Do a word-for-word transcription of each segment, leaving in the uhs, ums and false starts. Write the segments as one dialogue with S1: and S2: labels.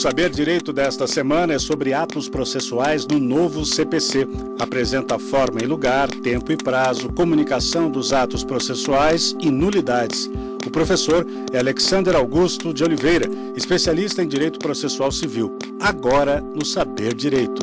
S1: Saber Direito desta semana é sobre atos processuais no novo C P C. Apresenta forma e lugar, tempo e prazo, comunicação dos atos processuais e nulidades. O professor é Alexander Augusto de Oliveira, especialista em Direito Processual Civil. Agora no Saber Direito.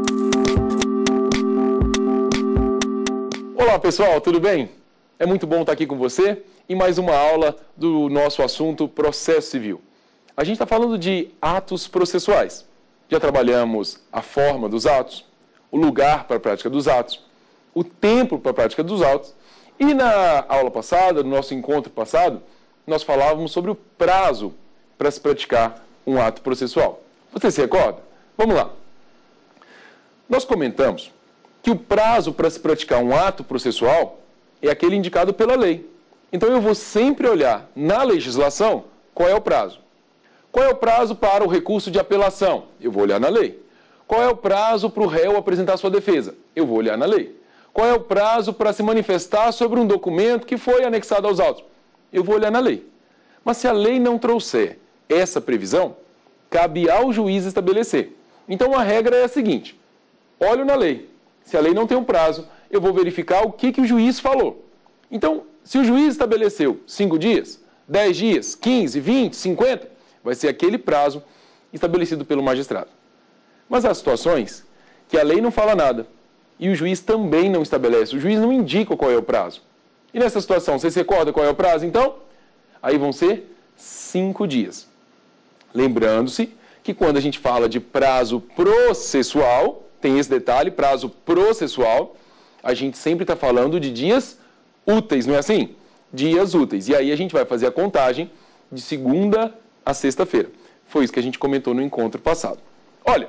S2: Olá pessoal, tudo bem? É muito bom estar aqui com você em mais uma aula do nosso assunto processo civil. A gente está falando de atos processuais. Já trabalhamos a forma dos atos, o lugar para a prática dos atos, o tempo para a prática dos atos. E na aula passada, no nosso encontro passado, nós falávamos sobre o prazo para se praticar um ato processual. Você se recorda? Vamos lá. Nós comentamos que o prazo para se praticar um ato processual é aquele indicado pela lei. Então eu vou sempre olhar na legislação qual é o prazo. Qual é o prazo para o recurso de apelação? Eu vou olhar na lei. Qual é o prazo para o réu apresentar sua defesa? Eu vou olhar na lei. Qual é o prazo para se manifestar sobre um documento que foi anexado aos autos? Eu vou olhar na lei. Mas se a lei não trouxer essa previsão, cabe ao juiz estabelecer. Então a regra é a seguinte: olho na lei. Se a lei não tem um prazo, eu vou verificar o que, que o juiz falou. Então, se o juiz estabeleceu cinco dias, dez dias, quinze, vinte, cinquenta, vai ser aquele prazo estabelecido pelo magistrado. Mas há situações que a lei não fala nada e o juiz também não estabelece, o juiz não indica qual é o prazo. E nessa situação, você se recorda qual é o prazo, então? Aí vão ser cinco dias. Lembrando-se que quando a gente fala de prazo processual, tem esse detalhe, prazo processual, a gente sempre está falando de dias úteis, não é assim? Dias úteis. E aí a gente vai fazer a contagem de segunda a sexta-feira. Foi isso que a gente comentou no encontro passado. Olha,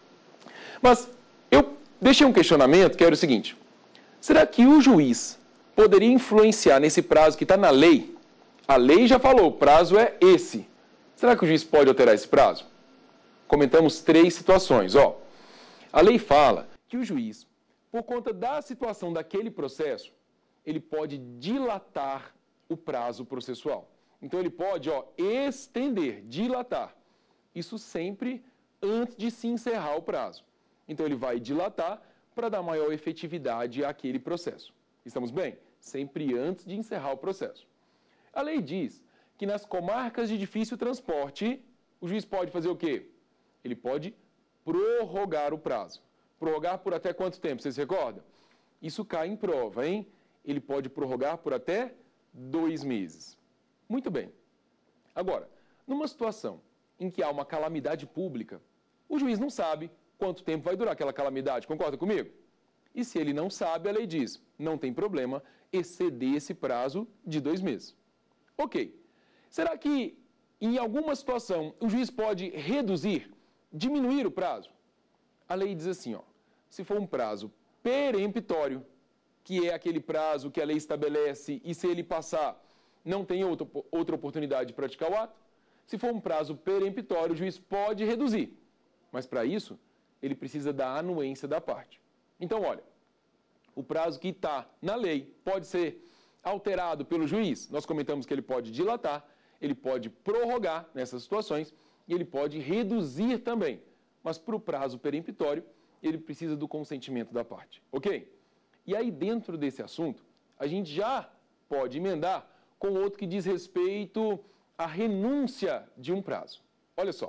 S2: mas eu deixei um questionamento que era o seguinte: será que o juiz poderia influenciar nesse prazo que está na lei? A lei já falou, o prazo é esse. Será que o juiz pode alterar esse prazo? Comentamos três situações. Ó, a lei fala que o juiz, por conta da situação daquele processo, ele pode dilatar o prazo processual. Então ele pode, ó, estender, dilatar. Isso sempre antes de se encerrar o prazo. Então ele vai dilatar para dar maior efetividade àquele processo. Estamos bem? Sempre antes de encerrar o processo. A lei diz que nas comarcas de difícil transporte, o juiz pode fazer o quê? Ele pode prorrogar o prazo. Prorrogar por até quanto tempo? Você se recorda? Isso cai em prova, hein? Ele pode prorrogar por até dois meses. Muito bem. Agora, numa situação em que há uma calamidade pública, o juiz não sabe quanto tempo vai durar aquela calamidade, concorda comigo? E se ele não sabe, a lei diz, não tem problema exceder esse prazo de dois meses. Ok. Será que em alguma situação o juiz pode reduzir, diminuir o prazo? A lei diz assim, ó, se for um prazo peremptório, que é aquele prazo que a lei estabelece e se ele passar não tem outra, outra oportunidade de praticar o ato. Se for um prazo peremptório, o juiz pode reduzir. Mas para isso, ele precisa da anuência da parte. Então, olha, o prazo que está na lei pode ser alterado pelo juiz. Nós comentamos que ele pode dilatar, ele pode prorrogar nessas situações e ele pode reduzir também. Mas para o prazo peremptório, ele precisa do consentimento da parte. Ok? E aí, dentro desse assunto, a gente já pode emendar com outro que diz respeito à renúncia de um prazo. Olha só,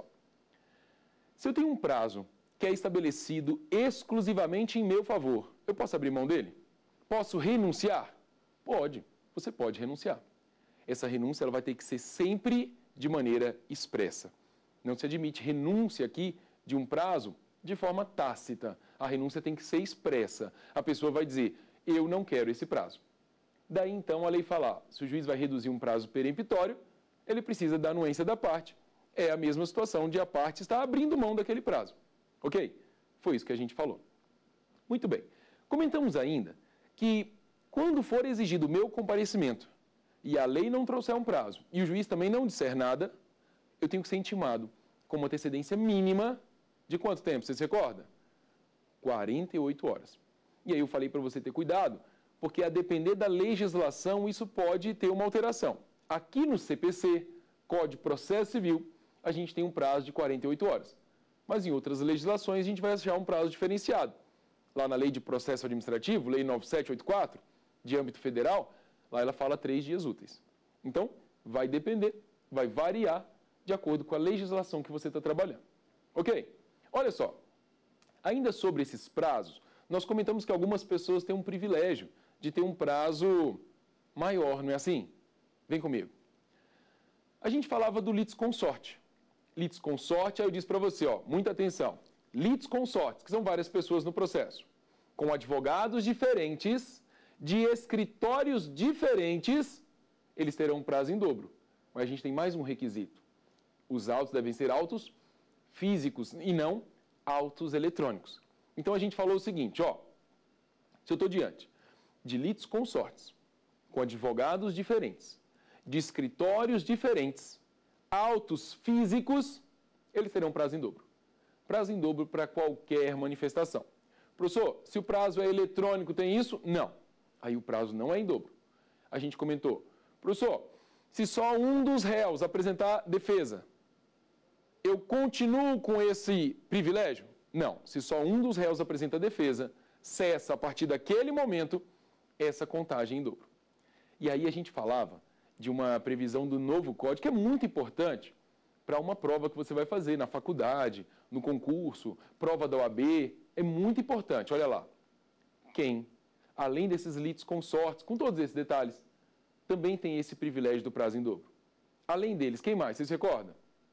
S2: se eu tenho um prazo que é estabelecido exclusivamente em meu favor, eu posso abrir mão dele? Posso renunciar? Pode, você pode renunciar. Essa renúncia ela vai ter que ser sempre de maneira expressa. Não se admite renúncia aqui de um prazo de forma tácita. A renúncia tem que ser expressa. A pessoa vai dizer, eu não quero esse prazo. Daí, então, a lei fala, se o juiz vai reduzir um prazo peremptório, ele precisa da anuência da parte. É a mesma situação de a parte estar abrindo mão daquele prazo. Ok? Foi isso que a gente falou. Muito bem. Comentamos ainda que, quando for exigido o meu comparecimento e a lei não trouxer um prazo e o juiz também não disser nada, eu tenho que ser intimado com uma antecedência mínima de quanto tempo? Você se recorda? quarenta e oito horas. E aí eu falei para você ter cuidado, porque a depender da legislação, isso pode ter uma alteração. Aqui no C P C, Código de Processo Civil, a gente tem um prazo de quarenta e oito horas. Mas em outras legislações a gente vai achar um prazo diferenciado. Lá na Lei de Processo Administrativo, Lei nove mil setecentos e oitenta e quatro, de âmbito federal, lá ela fala três dias úteis. Então, vai depender, vai variar de acordo com a legislação que você está trabalhando. Ok? Olha só, ainda sobre esses prazos, nós comentamos que algumas pessoas têm um privilégio de ter um prazo maior, não é assim? Vem comigo. A gente falava do litisconsorte. Litisconsorte, aí eu disse para você, ó, muita atenção. Litisconsortes, que são várias pessoas no processo, com advogados diferentes, de escritórios diferentes, eles terão um prazo em dobro. Mas a gente tem mais um requisito. Os autos devem ser autos físicos e não autos eletrônicos. Então a gente falou o seguinte, ó, se eu estou diante de litisconsortes, com advogados diferentes, de escritórios diferentes, autos físicos, eles terão prazo em dobro. Prazo em dobro para qualquer manifestação. Professor, se o prazo é eletrônico, tem isso? Não. Aí o prazo não é em dobro. A gente comentou, professor, se só um dos réus apresentar defesa, eu continuo com esse privilégio? Não. Se só um dos réus apresenta defesa, cessa a partir daquele momento essa contagem em dobro. E aí a gente falava de uma previsão do novo código, que é muito importante para uma prova que você vai fazer na faculdade, no concurso, prova da O A B, é muito importante. Olha lá, quem, além desses litisconsortes, com todos esses detalhes, também tem esse privilégio do prazo em dobro. Além deles, quem mais? Vocês se recordam?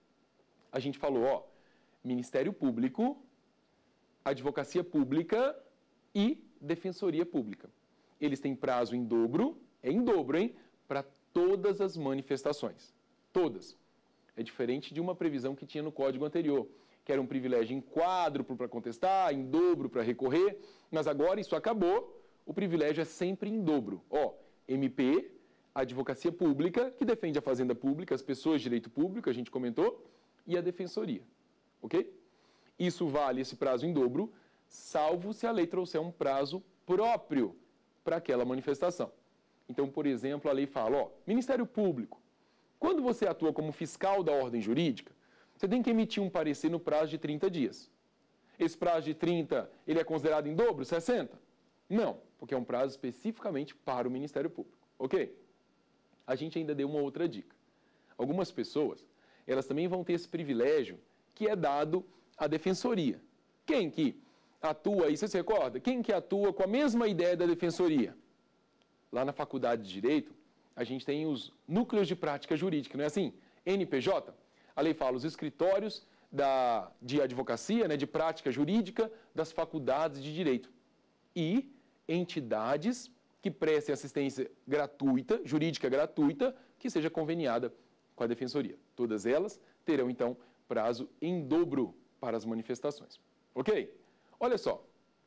S2: A gente falou, ó, Ministério Público, Advocacia Pública e Defensoria Pública. Eles têm prazo em dobro, é em dobro, hein? Para todas as manifestações. Todas. É diferente de uma previsão que tinha no código anterior, que era um privilégio em quádruplo para contestar, em dobro para recorrer, mas agora isso acabou, o privilégio é sempre em dobro. Ó, M P, Advocacia Pública, que defende a fazenda pública, as pessoas de direito público, a gente comentou, e a Defensoria. Ok? Isso vale esse prazo em dobro, salvo se a lei trouxer um prazo próprio para aquela manifestação. Então, por exemplo, a lei fala, ó, Ministério Público, quando você atua como fiscal da ordem jurídica, você tem que emitir um parecer no prazo de trinta dias. Esse prazo de trinta, ele é considerado em dobro, sessenta? Não, porque é um prazo especificamente para o Ministério Público. Ok? A gente ainda deu uma outra dica. Algumas pessoas, elas também vão ter esse privilégio que é dado à Defensoria. Quem que atua, e você se recorda? Quem que atua com a mesma ideia da Defensoria? Lá na Faculdade de Direito, a gente tem os núcleos de prática jurídica, não é assim? N P J, a lei fala os escritórios da, de advocacia, né, de prática jurídica das faculdades de direito. E entidades que prestem assistência gratuita, jurídica gratuita, que seja conveniada com a Defensoria. Todas elas terão, então, prazo em dobro para as manifestações. Ok? Olha só,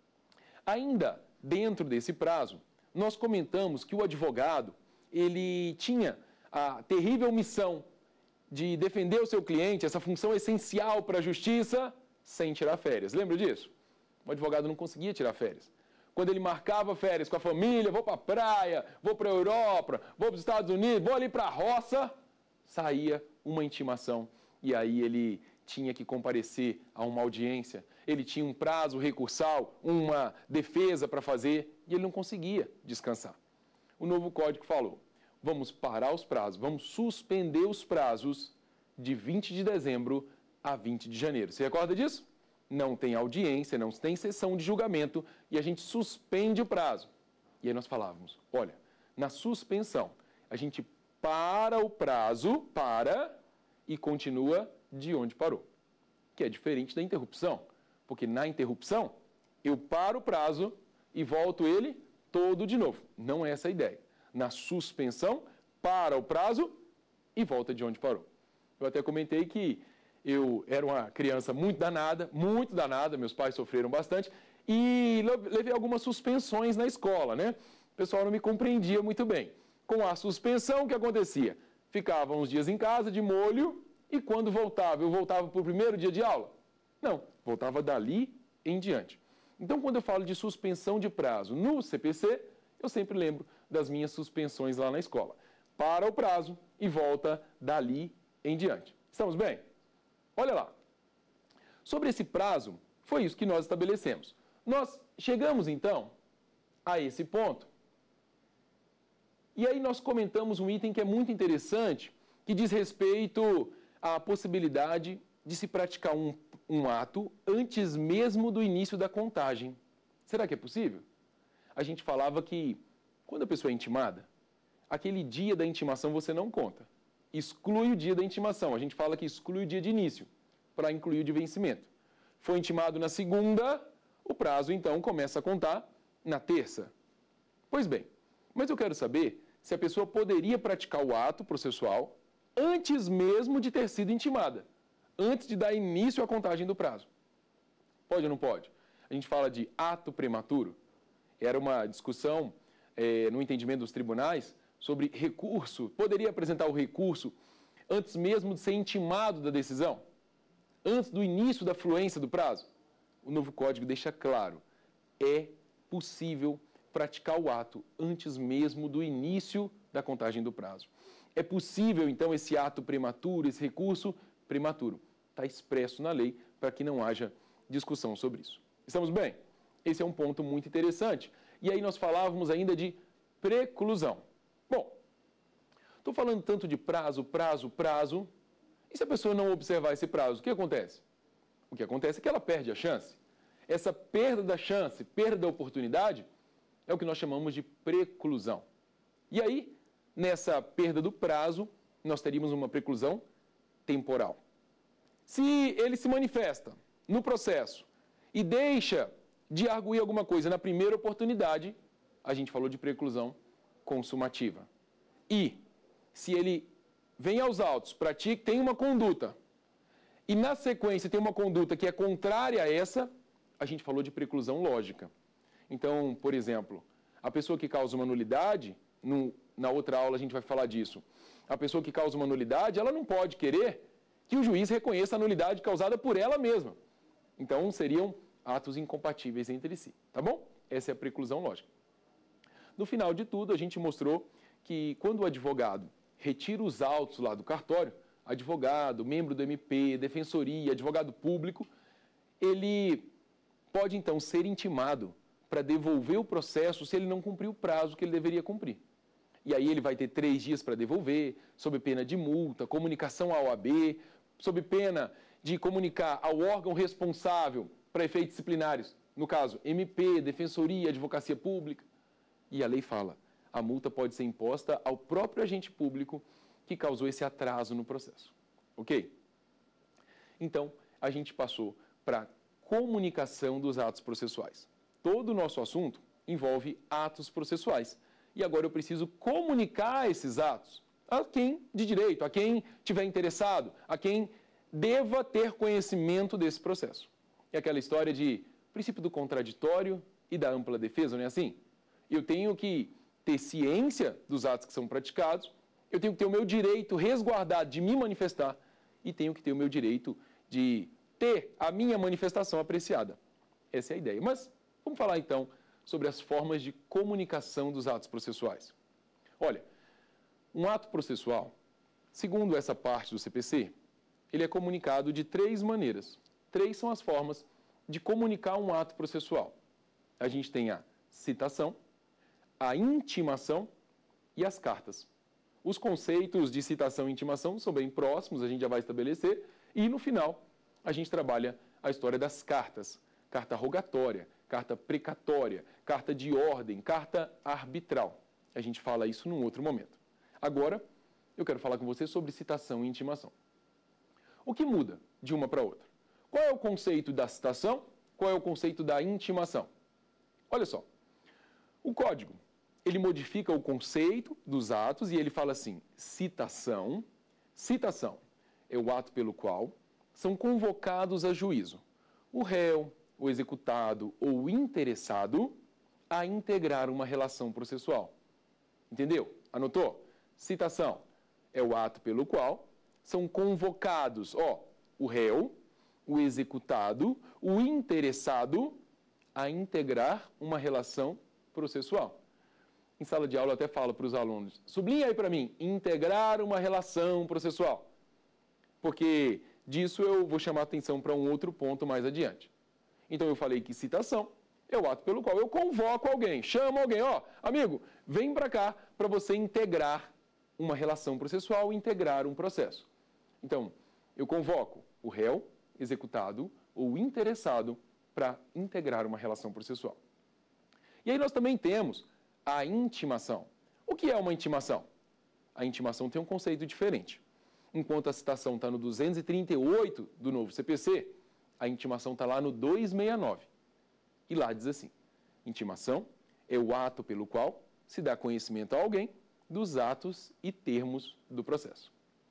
S2: ainda dentro desse prazo, nós comentamos que o advogado, ele tinha a terrível missão de defender o seu cliente, essa função essencial para a justiça, sem tirar férias. Lembra disso? O advogado não conseguia tirar férias. Quando ele marcava férias com a família, vou para a praia, vou para a Europa, vou para os Estados Unidos, vou ali para a roça, saía uma intimação e aí ele tinha que comparecer a uma audiência, ele tinha um prazo recursal, uma defesa para fazer e ele não conseguia descansar. O novo código falou, vamos parar os prazos, vamos suspender os prazos de vinte de dezembro a vinte de janeiro. Você recorda disso? Não tem audiência, não tem sessão de julgamento e a gente suspende o prazo. E aí nós falávamos, olha, na suspensão, a gente para o prazo, para e continua de onde parou. Que é diferente da interrupção, porque na interrupção eu paro o prazo e volto ele todo de novo. Não é essa a ideia. Na suspensão, para o prazo e volta de onde parou. Eu até comentei que eu era uma criança muito danada, muito danada, meus pais sofreram bastante, e levei algumas suspensões na escola, né? O pessoal não me compreendia muito bem. Com a suspensão, o que acontecia? Ficava uns dias em casa, de molho, e quando voltava, eu voltava para o primeiro dia de aula? Não, voltava dali em diante. Então, quando eu falo de suspensão de prazo no C P C, eu sempre lembro das minhas suspensões lá na escola. Para o prazo e volta dali em diante. Estamos bem? Olha lá. Sobre esse prazo, foi isso que nós estabelecemos. Nós chegamos, então, a esse ponto. E aí nós comentamos um item que é muito interessante, que diz respeito à possibilidade de se praticar um, um ato antes mesmo do início da contagem. Será que é possível? A gente falava que, quando a pessoa é intimada, aquele dia da intimação você não conta. Exclui o dia da intimação. A gente fala que exclui o dia de início, para incluir o de vencimento. Foi intimado na segunda, o prazo, então, começa a contar na terça. Pois bem, mas eu quero saber se a pessoa poderia praticar o ato processual antes mesmo de ter sido intimada, antes de dar início à contagem do prazo. Pode ou não pode? A gente fala de ato prematuro. Era uma discussão é, no entendimento dos tribunais sobre recurso. Poderia apresentar o recurso antes mesmo de ser intimado da decisão? Antes do início da fluência do prazo? O novo código deixa claro, é possível praticar o ato antes mesmo do início da contagem do prazo. É possível, então, esse ato prematuro, esse recurso prematuro. Está expresso na lei para que não haja discussão sobre isso. Estamos bem? Esse é um ponto muito interessante. E aí nós falávamos ainda de preclusão. Bom, estou falando tanto de prazo, prazo, prazo. E se a pessoa não observar esse prazo, o que acontece? O que acontece é que ela perde a chance. Essa perda da chance, perda da oportunidade, é o que nós chamamos de preclusão. E aí, nessa perda do prazo, nós teríamos uma preclusão temporal. Se ele se manifesta no processo e deixa de arguir alguma coisa na primeira oportunidade, a gente falou de preclusão consumativa. E se ele vem aos autos, pratica, tem uma conduta, e na sequência tem uma conduta que é contrária a essa, a gente falou de preclusão lógica. Então, por exemplo, a pessoa que causa uma nulidade, no, na outra aula a gente vai falar disso, a pessoa que causa uma nulidade, ela não pode querer que o juiz reconheça a nulidade causada por ela mesma. Então, seriam atos incompatíveis entre si, tá bom? Essa é a preclusão lógica. No final de tudo, a gente mostrou que quando o advogado retira os autos lá do cartório, advogado, membro do M P, defensoria, advogado público, ele pode então ser intimado para devolver o processo se ele não cumprir o prazo que ele deveria cumprir. E aí ele vai ter três dias para devolver, sob pena de multa, comunicação à O A B, sob pena de comunicar ao órgão responsável para efeitos disciplinares, no caso, M P, defensoria, advocacia pública. E a lei fala, a multa pode ser imposta ao próprio agente público que causou esse atraso no processo. Ok? Então, a gente passou para a comunicação dos atos processuais. Todo o nosso assunto envolve atos processuais. E agora eu preciso comunicar esses atos a quem de direito, a quem tiver interessado, a quem deva ter conhecimento desse processo. É aquela história de princípio do contraditório e da ampla defesa, não é assim? Eu tenho que ter ciência dos atos que são praticados, eu tenho que ter o meu direito resguardado de me manifestar e tenho que ter o meu direito de ter a minha manifestação apreciada. Essa é a ideia. Mas vamos falar então sobre as formas de comunicação dos atos processuais. Olha, um ato processual, segundo essa parte do C P C, ele é comunicado de três maneiras. Três são as formas de comunicar um ato processual. A gente tem a citação, a intimação e as cartas. Os conceitos de citação e intimação são bem próximos, a gente já vai estabelecer, e no final a gente trabalha a história das cartas. Carta rogatória, carta precatória, carta de ordem, carta arbitral. A gente fala isso num outro momento. Agora, eu quero falar com você sobre citação e intimação. O que muda de uma para outra? Qual é o conceito da citação? Qual é o conceito da intimação? Olha só, o código, ele modifica o conceito dos atos e ele fala assim, citação, citação é o ato pelo qual são convocados a juízo o réu, o executado ou o interessado a integrar uma relação processual. Entendeu? Anotou? Citação é o ato pelo qual são convocados, ó, o réu, o executado, o interessado a integrar uma relação processual. Em sala de aula eu até falo para os alunos, sublinha aí para mim, integrar uma relação processual. Porque Disso eu vou chamar a atenção para um outro ponto mais adiante. Então eu falei que citação é o ato pelo qual eu convoco alguém, chamo alguém, ó, amigo, vem para cá para você integrar uma relação processual, integrar um processo. Então, eu convoco o réu, executado ou interessado para integrar uma relação processual. E aí nós também temos a intimação. O que é uma intimação? A intimação tem um conceito diferente. Enquanto a citação está no duzentos e trinta e oito do novo C P C, a intimação está lá no duzentos e sessenta e nove. E lá diz assim, intimação é o ato pelo qual se dá conhecimento a alguém dos atos e termos do processo.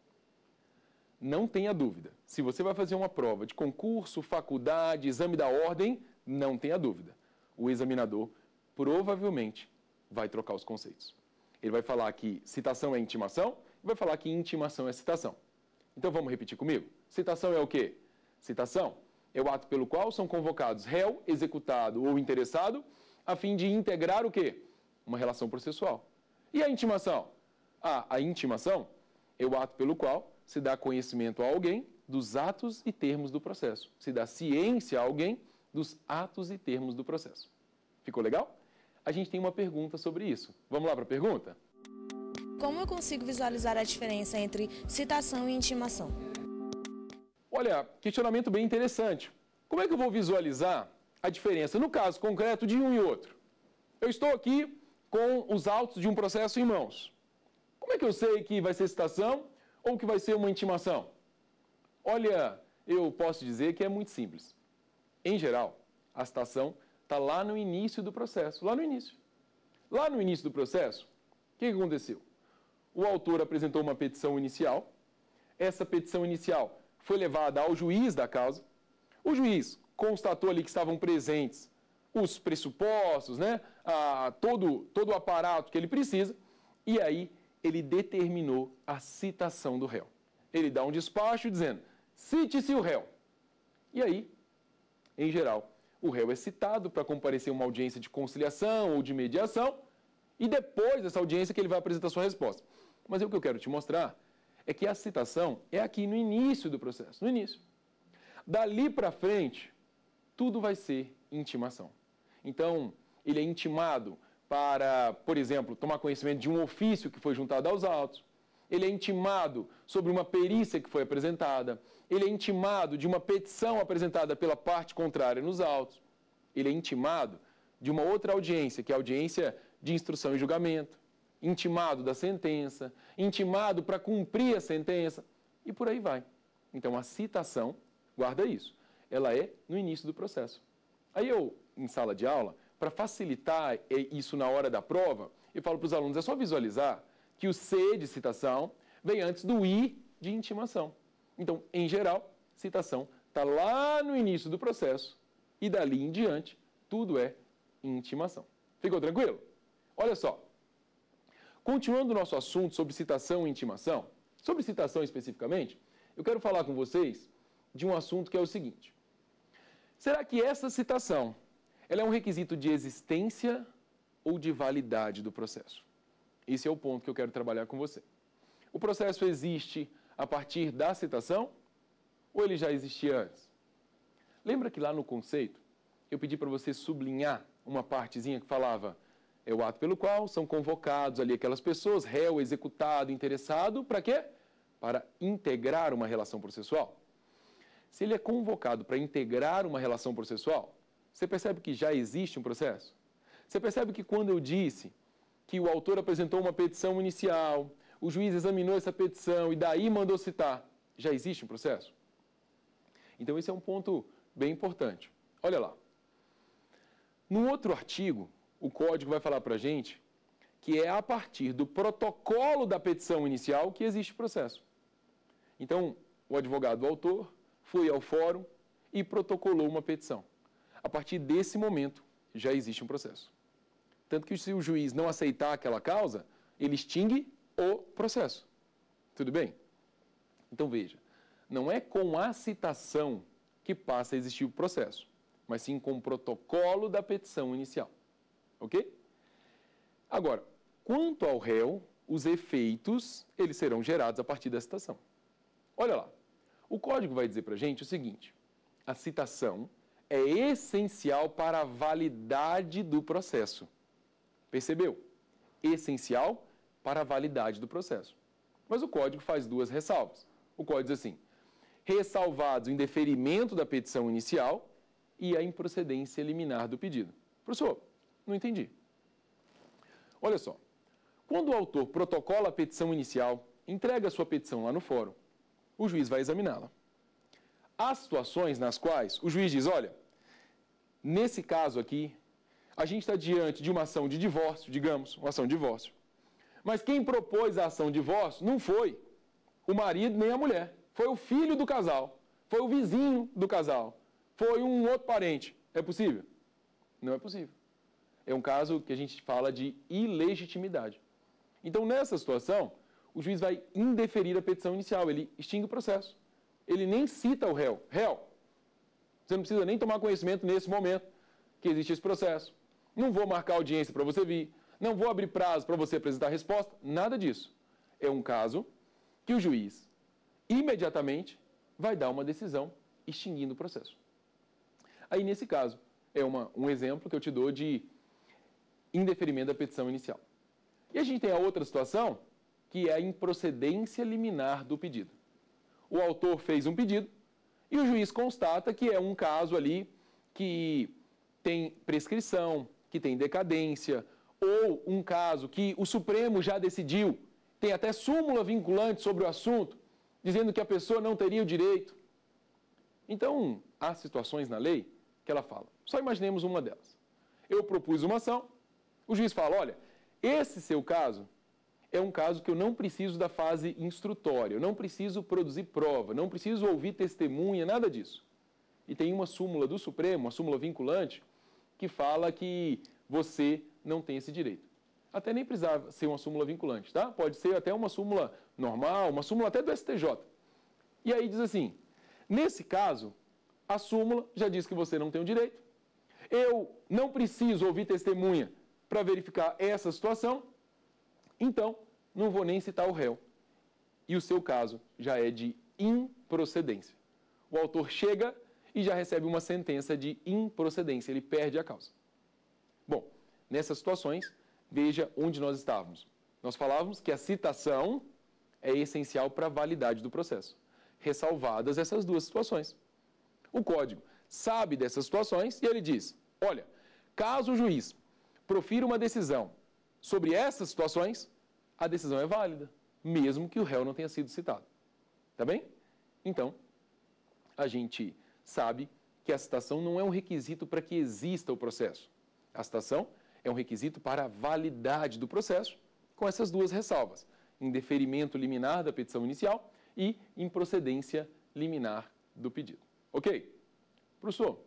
S2: Não tenha dúvida, se você vai fazer uma prova de concurso, faculdade, exame da ordem, não tenha dúvida. O examinador provavelmente vai trocar os conceitos. Ele vai falar que citação é intimação e vai falar que intimação é citação. Então vamos repetir comigo? Citação é o quê? Citação é o ato pelo qual são convocados réu, executado ou interessado a fim de integrar o quê? Uma relação processual. E a intimação? Ah, a intimação é o ato pelo qual se dá conhecimento a alguém dos atos e termos do processo. Se dá ciência a alguém dos atos e termos do processo. Ficou legal? A gente tem uma pergunta sobre isso. Vamos lá para a pergunta?
S3: Como eu consigo visualizar a diferença entre citação e intimação?
S2: Olha, questionamento bem interessante. Como é que eu vou visualizar a diferença, no caso concreto, de um e outro? Eu estou aqui com os autos de um processo em mãos. Como é que eu sei que vai ser citação ou que vai ser uma intimação? Olha, eu posso dizer que é muito simples. Em geral, a citação está lá no início do processo, lá no início. Lá no início do processo, o que aconteceu? O autor apresentou uma petição inicial, essa petição inicial foi levada ao juiz da causa, o juiz constatou ali que estavam presentes os pressupostos, né, a, todo, todo o aparato que ele precisa, e aí ele determinou a citação do réu. Ele dá um despacho dizendo, cite-se o réu. E aí, em geral, o réu é citado para comparecer a uma audiência de conciliação ou de mediação, e depois dessa audiência que ele vai apresentar sua resposta. Mas o que eu quero te mostrar é que a citação é aqui no início do processo, no início. Dali para frente, tudo vai ser intimação. Então, ele é intimado para, por exemplo, tomar conhecimento de um ofício que foi juntado aos autos. Ele é intimado sobre uma perícia que foi apresentada. Ele é intimado de uma petição apresentada pela parte contrária nos autos. Ele é intimado de uma outra audiência, que é a audiência de instrução e julgamento. Intimado da sentença, intimado para cumprir a sentença, e por aí vai. Então, a citação, guarda isso, ela é no início do processo. Aí eu, em sala de aula, para facilitar isso na hora da prova, eu falo para os alunos, é só visualizar que o C de citação vem antes do I de intimação. Então, em geral, citação está lá no início do processo e dali em diante, tudo é intimação. Ficou tranquilo? Olha só. Continuando o nosso assunto sobre citação e intimação, sobre citação especificamente, eu quero falar com vocês de um assunto que é o seguinte. Será que essa citação ela é um requisito de existência ou de validade do processo? Esse é o ponto que eu quero trabalhar com você. O processo existe a partir da citação ou ele já existia antes? Lembra que lá no conceito eu pedi para você sublinhar uma partezinha que falava é o ato pelo qual são convocados ali aquelas pessoas, réu, executado, interessado, para quê? Para integrar uma relação processual. Se ele é convocado para integrar uma relação processual, você percebe que já existe um processo? Você percebe que quando eu disse que o autor apresentou uma petição inicial, o juiz examinou essa petição e daí mandou citar, já existe um processo? Então esse é um ponto bem importante. Olha lá. No outro artigo, o código vai falar para a gente que é a partir do protocolo da petição inicial que existe o processo. Então, o advogado o autor foi ao fórum e protocolou uma petição. A partir desse momento, já existe um processo. Tanto que se o juiz não aceitar aquela causa, ele extingue o processo. Tudo bem? Então, veja, não é com a citação que passa a existir o processo, mas sim com o protocolo da petição inicial. Ok? Agora, quanto ao réu, os efeitos, eles serão gerados a partir da citação. Olha lá. O código vai dizer para a gente o seguinte: a citação é essencial para a validade do processo. Percebeu? Essencial para a validade do processo. Mas o código faz duas ressalvas. O código diz assim: ressalvados o indeferimento da petição inicial e a improcedência liminar do pedido. Professor, não entendi. Olha só, quando o autor protocola a petição inicial, entrega a sua petição lá no fórum, o juiz vai examiná-la. Há situações nas quais o juiz diz: olha, nesse caso aqui, a gente está diante de uma ação de divórcio, digamos, uma ação de divórcio. Mas quem propôs a ação de divórcio não foi o marido nem a mulher. Foi o filho do casal, foi o vizinho do casal, foi um outro parente. É possível? Não é possível. É um caso que a gente fala de ilegitimidade. Então, nessa situação, o juiz vai indeferir a petição inicial, ele extingue o processo. Ele nem cita o réu. Réu, você não precisa nem tomar conhecimento nesse momento que existe esse processo. Não vou marcar audiência para você vir, não vou abrir prazo para você apresentar a resposta, nada disso. É um caso que o juiz imediatamente vai dar uma decisão extinguindo o processo. Aí, nesse caso, é uma, um exemplo que eu te dou de indeferimento da petição inicial. E a gente tem a outra situação, que é a improcedência liminar do pedido. O autor fez um pedido e o juiz constata que é um caso ali que tem prescrição, que tem decadência, ou um caso que o Supremo já decidiu, tem até súmula vinculante sobre o assunto, dizendo que a pessoa não teria o direito. Então, há situações na lei que ela fala. Só imaginemos uma delas. Eu propus uma ação, o juiz fala: olha, esse seu caso é um caso que eu não preciso da fase instrutória, eu não preciso produzir prova, não preciso ouvir testemunha, nada disso. E tem uma súmula do Supremo, uma súmula vinculante, que fala que você não tem esse direito. Até nem precisava ser uma súmula vinculante, tá? Pode ser até uma súmula normal, uma súmula até do S T J. E aí diz assim: nesse caso, a súmula já diz que você não tem o direito, eu não preciso ouvir testemunha para verificar essa situação, então não vou nem citar o réu. E o seu caso já é de improcedência. O autor chega e já recebe uma sentença de improcedência, ele perde a causa. Bom, nessas situações, veja onde nós estávamos. Nós falávamos que a citação é essencial para a validade do processo, ressalvadas essas duas situações. O código sabe dessas situações e ele diz: olha, caso o juiz profira uma decisão sobre essas situações, a decisão é válida, mesmo que o réu não tenha sido citado. Tá bem? Então, a gente sabe que a citação não é um requisito para que exista o processo. A citação é um requisito para a validade do processo, com essas duas ressalvas: indeferimento liminar da petição inicial e improcedência liminar do pedido. Ok? Professor,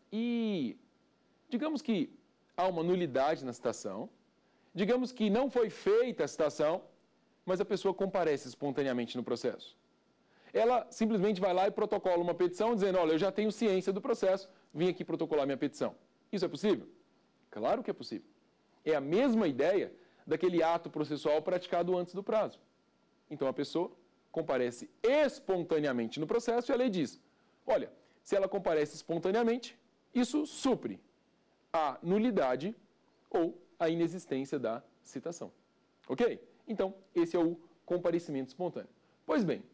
S2: e digamos que há uma nulidade na citação, digamos que não foi feita a citação, mas a pessoa comparece espontaneamente no processo. Ela simplesmente vai lá e protocola uma petição dizendo: olha, eu já tenho ciência do processo, vim aqui protocolar minha petição. Isso é possível? Claro que é possível. É a mesma ideia daquele ato processual praticado antes do prazo. Então a pessoa comparece espontaneamente no processo e a lei diz: olha, se ela comparece espontaneamente, isso supre a nulidade ou a inexistência da citação. Ok? Então, esse é o comparecimento espontâneo. Pois bem,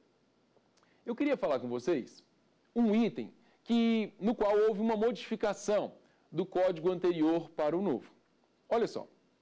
S2: eu queria falar com vocês um item que, no qual houve uma modificação do código anterior para o novo. Olha só.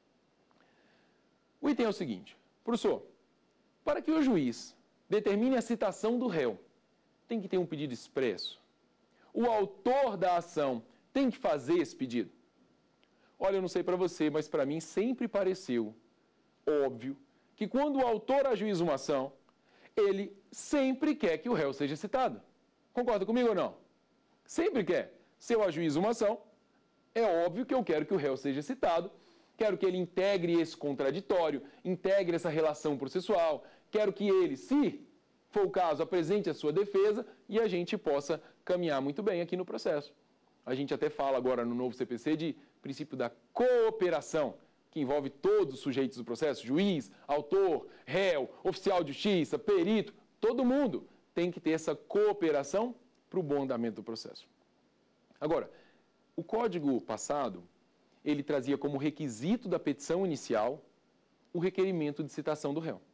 S2: O item é o seguinte: professor, para que o juiz determine a citação do réu, tem que ter um pedido expresso. O autor da ação tem que fazer esse pedido. Olha, eu não sei para você, mas para mim sempre pareceu óbvio que quando o autor ajuiza uma ação, ele sempre quer que o réu seja citado. Concorda comigo ou não? Sempre quer. Se eu ajuizo uma ação, é óbvio que eu quero que o réu seja citado, quero que ele integre esse contraditório, integre essa relação processual, quero que ele, se for o caso, apresente a sua defesa e a gente possa caminhar muito bem aqui no processo. A gente até fala agora no novo C P C de princípio da cooperação, que envolve todos os sujeitos do processo: juiz, autor, réu, oficial de justiça, perito, todo mundo tem que ter essa cooperação para o bom andamento do processo. Agora, o Código passado, ele trazia como requisito da petição inicial o requerimento de citação do réu.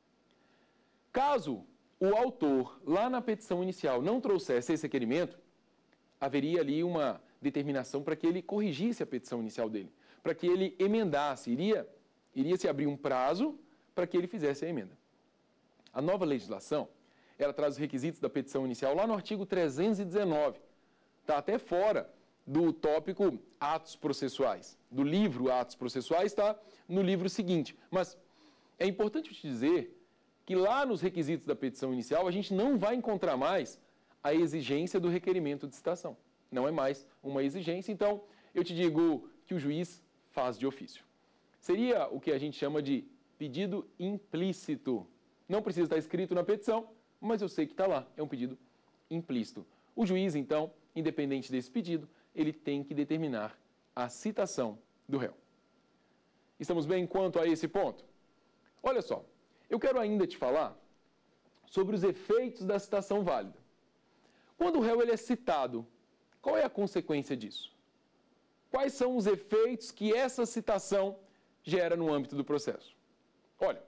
S2: Caso o autor, lá na petição inicial, não trouxesse esse requerimento, haveria ali uma determinação para que ele corrigisse a petição inicial dele, para que ele emendasse, iria, iria se abrir um prazo para que ele fizesse a emenda. A nova legislação, ela traz os requisitos da petição inicial lá no artigo trezentos e dezenove. Está até fora do tópico atos processuais. Do livro Atos Processuais está no livro seguinte. Mas é importante te dizer que lá nos requisitos da petição inicial a gente não vai encontrar mais a exigência do requerimento de citação. Não é mais uma exigência, então eu te digo que o juiz faz de ofício. Seria o que a gente chama de pedido implícito. Não precisa estar escrito na petição, mas eu sei que está lá, é um pedido implícito. O juiz, então, independente desse pedido, ele tem que determinar a citação do réu. Estamos bem quanto a esse ponto? Olha só, eu quero ainda te falar sobre os efeitos da citação válida. Quando o réu ele é citado, qual é a consequência disso? Quais são os efeitos que essa citação gera no âmbito do processo? Olha,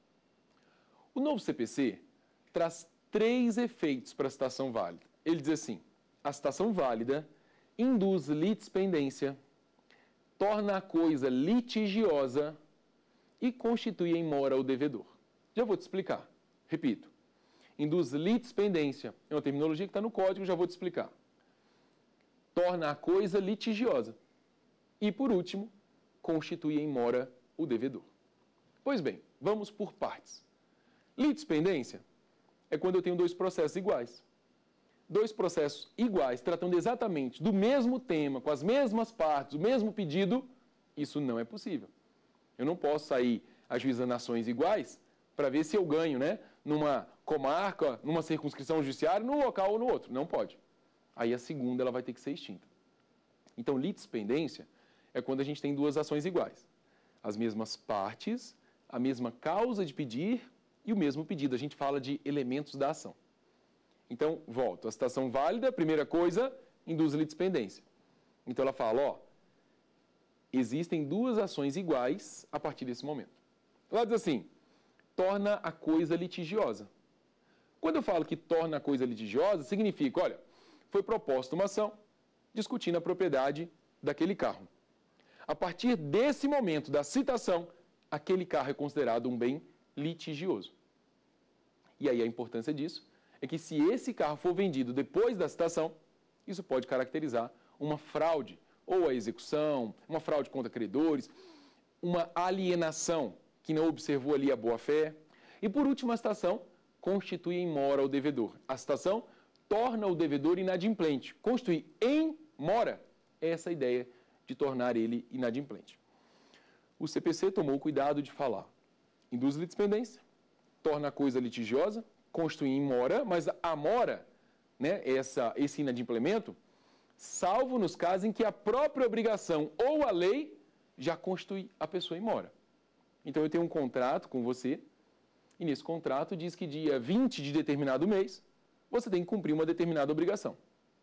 S2: o novo C P C traz três efeitos para a citação válida. Ele diz assim: a citação válida induz litispendência, torna a coisa litigiosa e constitui em mora o devedor. Já vou te explicar. Repito. Induz litispendência. É uma terminologia que está no código, já vou te explicar. Torna a coisa litigiosa. E, por último, constitui em mora o devedor. Pois bem, vamos por partes. Litispendência é quando eu tenho dois processos iguais. Dois processos iguais, tratando exatamente do mesmo tema, com as mesmas partes, o mesmo pedido, isso não é possível. Eu não posso sair ajuizando ações iguais para ver se eu ganho, né, numa comarca, numa circunscrição judiciária, num local ou no outro. Não pode. Aí a segunda ela vai ter que ser extinta. Então, litispendência é quando a gente tem duas ações iguais. As mesmas partes, a mesma causa de pedir e o mesmo pedido. A gente fala de elementos da ação. Então, volto. A citação válida, primeira coisa, induz litispendência. Então, ela fala, ó, existem duas ações iguais a partir desse momento. Ela diz assim, torna a coisa litigiosa. Quando eu falo que torna a coisa litigiosa, significa, olha, foi proposta uma ação discutindo a propriedade daquele carro. A partir desse momento da citação, aquele carro é considerado um bem litigioso. E aí a importância disso é que se esse carro for vendido depois da citação, isso pode caracterizar uma fraude, ou a execução, uma fraude contra credores, uma alienação que não observou ali a boa-fé. E por último, a citação constitui em mora o devedor. A citação torna o devedor inadimplente. Constituir em mora é essa ideia de tornar ele inadimplente. O C P C tomou o cuidado de falar, induz litispendência, torna a coisa litigiosa, constitui em mora, mas a mora, né, essa, esse inadimplemento, salvo nos casos em que a própria obrigação ou a lei já constitui a pessoa em mora. Então, eu tenho um contrato com você, e nesse contrato diz que dia vinte de determinado mês, você tem que cumprir uma determinada obrigação.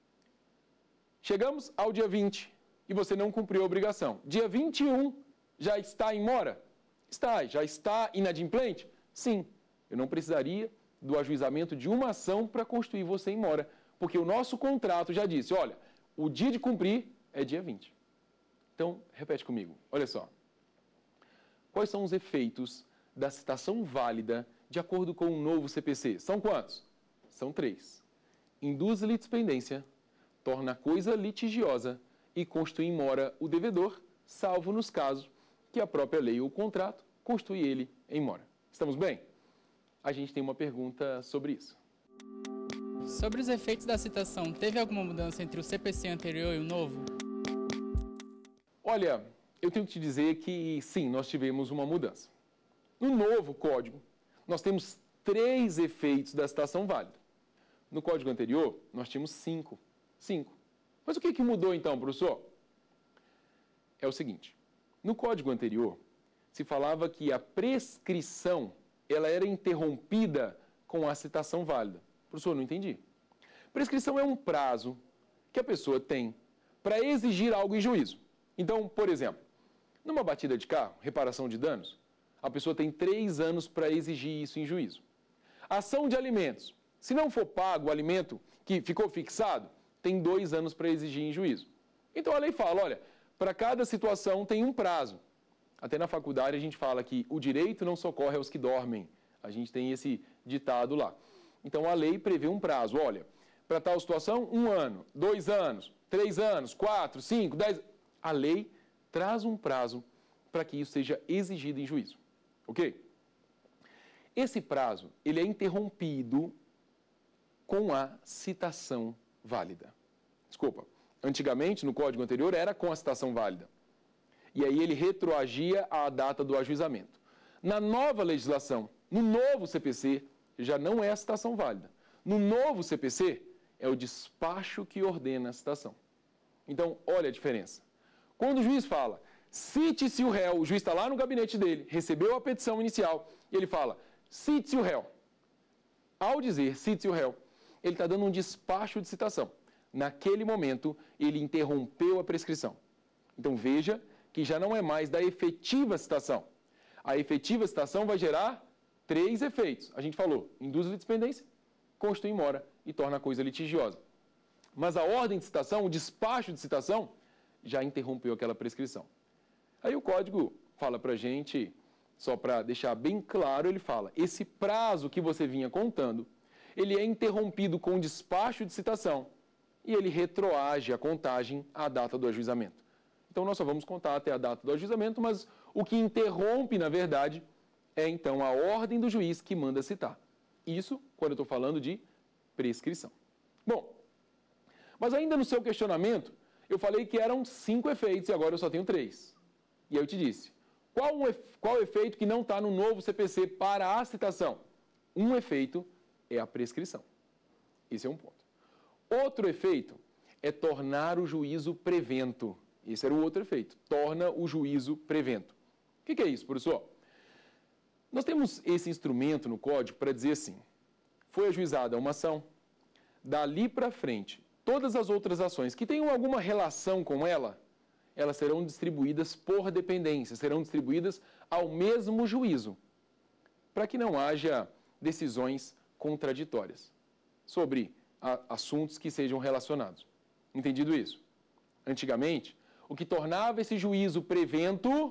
S2: Chegamos ao dia vinte e você não cumpriu a obrigação. Dia vinte e um já está em mora? Está. Já está inadimplente? Sim. Eu não precisaria do ajuizamento de uma ação para constituir você em mora, porque o nosso contrato já disse, olha, o dia de cumprir é dia vinte. Então, repete comigo, olha só. Quais são os efeitos da citação válida de acordo com o novo C P C? São quantos? São três. Induz litispendência, torna a coisa litigiosa e constitui em mora o devedor, salvo nos casos que a própria lei ou o contrato constitui ele em mora. Estamos bem? A gente tem uma pergunta sobre isso.
S4: Sobre os efeitos da citação, teve alguma mudança entre o C P C anterior e o novo?
S2: Olha, eu tenho que te dizer que sim, nós tivemos uma mudança. No novo código, nós temos três efeitos da citação válida. No código anterior, nós tínhamos cinco. Cinco. Mas o que, que mudou então, professor? É o seguinte, no código anterior, se falava que a prescrição ela era interrompida com a citação válida. Professor, não entendi. Prescrição é um prazo que a pessoa tem para exigir algo em juízo. Então, por exemplo, numa batida de carro, reparação de danos, a pessoa tem três anos para exigir isso em juízo. Ação de alimentos. Se não for pago o alimento que ficou fixado, tem dois anos para exigir em juízo. Então a lei fala, olha, para cada situação tem um prazo. Até na faculdade a gente fala que o direito não socorre aos que dormem. A gente tem esse ditado lá. Então a lei prevê um prazo. Olha, para tal situação, um ano, dois anos, três anos, quatro, cinco, dez... A lei traz um prazo para que isso seja exigido em juízo. Ok? Esse prazo, ele é interrompido com a citação válida. Desculpa, antigamente, no código anterior, era com a citação válida. E aí ele retroagia à data do ajuizamento. Na nova legislação, no novo C P C, já não é a citação válida. No novo C P C, é o despacho que ordena a citação. Então, olha a diferença. Quando o juiz fala, cite-se o réu, o juiz está lá no gabinete dele, recebeu a petição inicial, e ele fala, cite-se o réu. Ao dizer cite-se o réu, ele está dando um despacho de citação. Naquele momento, ele interrompeu a prescrição. Então, veja que já não é mais da efetiva citação. A efetiva citação vai gerar três efeitos. A gente falou, induz a litispendência, constitui mora e torna a coisa litigiosa. Mas a ordem de citação, o despacho de citação, já interrompeu aquela prescrição. Aí o código fala para a gente, só para deixar bem claro, ele fala, esse prazo que você vinha contando, ele é interrompido com o despacho de citação e ele retroage a contagem à data do ajuizamento. Então nós só vamos contar até a data do ajuizamento, mas o que interrompe, na verdade, é então a ordem do juiz que manda citar. Isso quando eu estou falando de prescrição. Bom, mas ainda no seu questionamento, eu falei que eram cinco efeitos e agora eu só tenho três. E aí eu te disse, qual, um, qual efeito que não está no novo C P C para a citação? Um efeito é a prescrição. Esse é um ponto. Outro efeito é tornar o juízo prevento. Esse era o outro efeito, torna o juízo prevento. O que, que é isso, professor? Nós temos esse instrumento no código para dizer assim, foi ajuizada uma ação, dali para frente, todas as outras ações que tenham alguma relação com ela, elas serão distribuídas por dependência, serão distribuídas ao mesmo juízo, para que não haja decisões contraditórias sobre a, assuntos que sejam relacionados. Entendido isso? Antigamente, o que tornava esse juízo prevento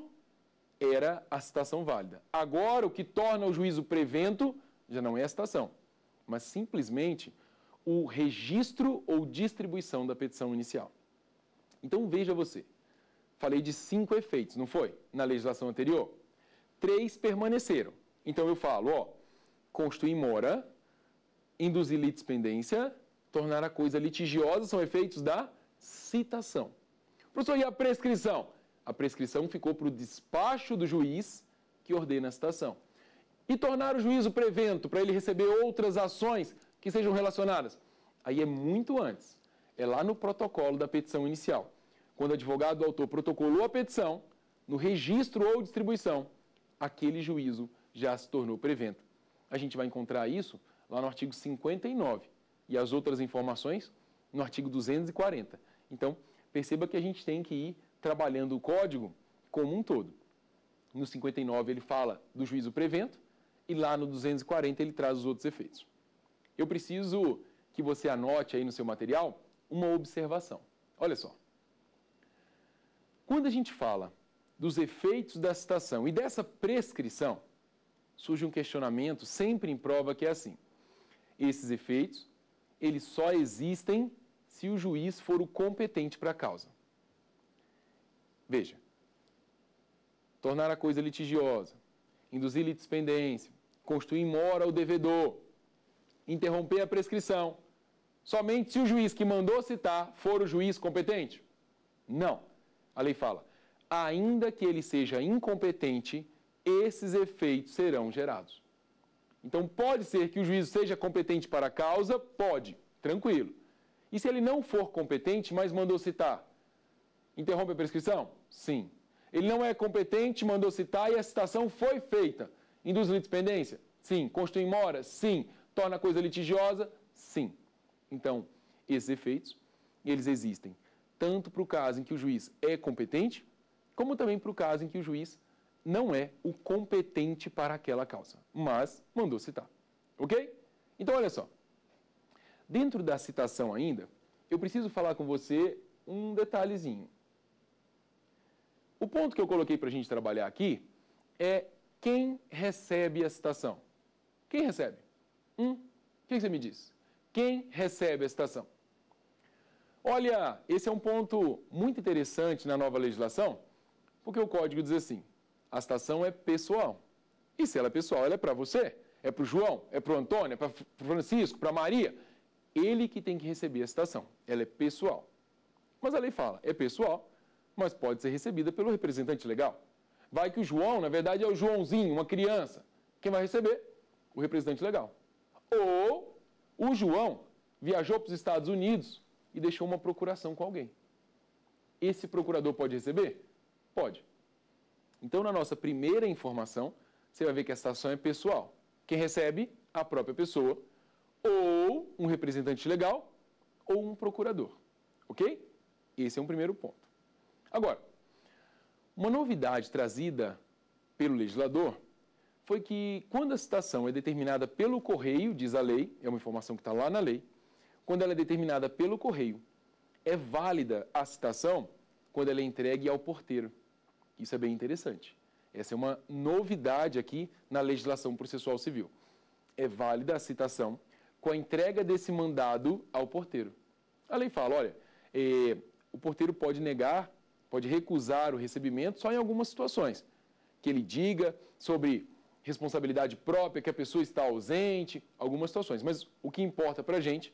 S2: era a citação válida. Agora, o que torna o juízo prevento já não é a citação, mas simplesmente o registro ou distribuição da petição inicial. Então, veja você, falei de cinco efeitos, não foi? Na legislação anterior. Três permaneceram. Então, eu falo, ó, constituir mora, induzir litispendência, tornar a coisa litigiosa, são efeitos da citação. Professor, e a prescrição? A prescrição ficou para o despacho do juiz que ordena a citação. E tornar o juízo prevento, para ele receber outras ações que sejam relacionadas. Aí é muito antes. É lá no protocolo da petição inicial. Quando o advogado do autor protocolou a petição, no registro ou distribuição, aquele juízo já se tornou prevento. A gente vai encontrar isso lá no artigo cinquenta e nove. E as outras informações no artigo duzentos e quarenta. Então, perceba que a gente tem que ir trabalhando o código como um todo. No cinquenta e nove ele fala do juízo prevento e lá no duzentos e quarenta ele traz os outros efeitos. Eu preciso que você anote aí no seu material uma observação. Olha só. Quando a gente fala dos efeitos da citação e dessa prescrição, surge um questionamento sempre em prova que é assim. Esses efeitos, eles só existem se o juiz for o competente para a causa. Veja. Tornar a coisa litigiosa, induzir litispendência, constituir mora o devedor, interromper a prescrição. Somente se o juiz que mandou citar for o juiz competente? Não. A lei fala, ainda que ele seja incompetente, esses efeitos serão gerados. Então, pode ser que o juiz seja competente para a causa? Pode, tranquilo. E se ele não for competente, mas mandou citar, interrompe a prescrição? Sim. Ele não é competente, mandou citar e a citação foi feita. Induz litispendência? Sim. Constitui mora? Sim. Torna a coisa litigiosa? Sim. Então, esses efeitos, eles existem tanto para o caso em que o juiz é competente, como também para o caso em que o juiz não é o competente para aquela causa, mas mandou citar. Ok? Então, olha só. Dentro da citação ainda, eu preciso falar com você um detalhezinho. O ponto que eu coloquei para a gente trabalhar aqui é quem recebe a citação. Quem recebe? Hum? O que você me diz? Quem recebe a citação? Olha, esse é um ponto muito interessante na nova legislação, porque o Código diz assim, a citação é pessoal. E se ela é pessoal, ela é para você, é para o João, é para o Antônio, é para o Francisco, para a Maria. Ele que tem que receber a citação, ela é pessoal. Mas a lei fala, é pessoal, mas pode ser recebida pelo representante legal. Vai que o João, na verdade, é o Joãozinho, uma criança. Quem vai receber? O representante legal. Ou o João viajou para os Estados Unidos e deixou uma procuração com alguém. Esse procurador pode receber? Pode. Então, na nossa primeira informação, você vai ver que a citação é pessoal. Quem recebe? A própria pessoa, ou um representante legal, ou um procurador. Ok? Esse é um primeiro ponto. Agora, uma novidade trazida pelo legislador foi que quando a citação é determinada pelo correio, diz a lei, é uma informação que está lá na lei, quando ela é determinada pelo correio, é válida a citação quando ela é entregue ao porteiro. Isso é bem interessante. Essa é uma novidade aqui na legislação processual civil. É válida a citação com a entrega desse mandado ao porteiro. A lei fala, olha, é, o porteiro pode negar, pode recusar o recebimento só em algumas situações. Que ele diga sobre responsabilidade própria, que a pessoa está ausente, algumas situações. Mas o que importa para a gente,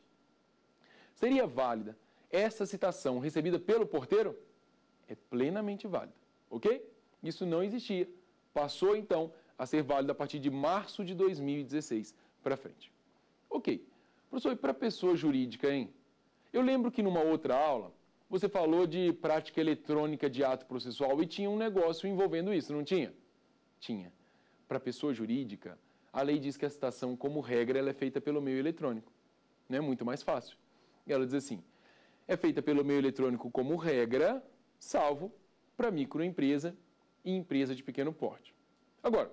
S2: seria válida essa citação recebida pelo porteiro? É plenamente válida, ok? Isso não existia. Passou, então, a ser válida a partir de março de dois mil e dezesseis para frente. Ok. Professor, e para a pessoa jurídica, hein? Eu lembro que numa outra aula, você falou de prática eletrônica de ato processual e tinha um negócio envolvendo isso, não tinha? Tinha. Para a pessoa jurídica, a lei diz que a citação, como regra, ela é feita pelo meio eletrônico. Não é muito mais fácil. E ela diz assim, é feita pelo meio eletrônico como regra, salvo para microempresa e empresa de pequeno porte. Agora,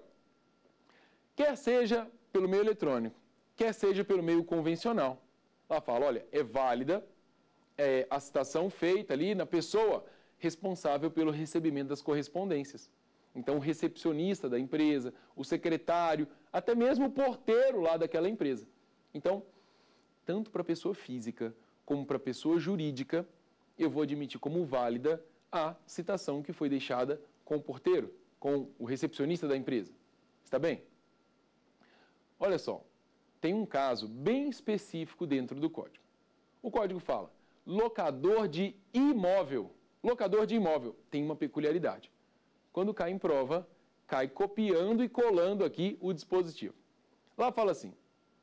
S2: quer seja pelo meio eletrônico, quer seja pelo meio convencional, ela fala, olha, é válida é, a citação feita ali na pessoa responsável pelo recebimento das correspondências. Então, o recepcionista da empresa, o secretário, até mesmo o porteiro lá daquela empresa. Então, tanto para a pessoa física como para a pessoa jurídica, eu vou admitir como válida a citação que foi deixada com o porteiro, com o recepcionista da empresa. Está bem? Olha só, tem um caso bem específico dentro do código. O código fala, locador de imóvel. Locador de imóvel tem uma peculiaridade. Quando cai em prova, cai copiando e colando aqui o dispositivo. Lá fala assim,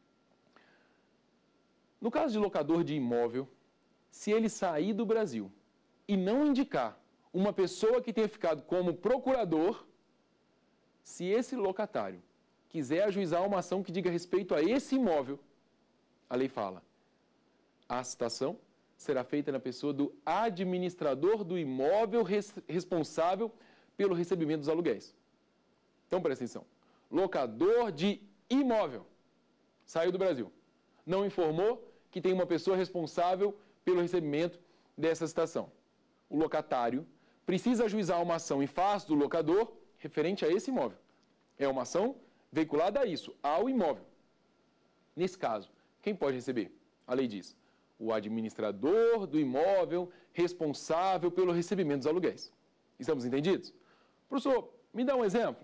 S2: no caso de locador de imóvel, se ele sair do Brasil e não indicar uma pessoa que tenha ficado como procurador, se esse locatário quiser ajuizar uma ação que diga respeito a esse imóvel, a lei fala, a citação será feita na pessoa do administrador do imóvel res, responsável pelo recebimento dos aluguéis. Então, presta atenção. Locador de imóvel saiu do Brasil. Não informou que tem uma pessoa responsável pelo recebimento dessa citação. O locatário precisa ajuizar uma ação em face do locador referente a esse imóvel. É uma ação veiculada a isso, ao imóvel. Nesse caso, quem pode receber? A lei diz, o administrador do imóvel responsável pelo recebimento dos aluguéis. Estamos entendidos? Professor, me dá um exemplo.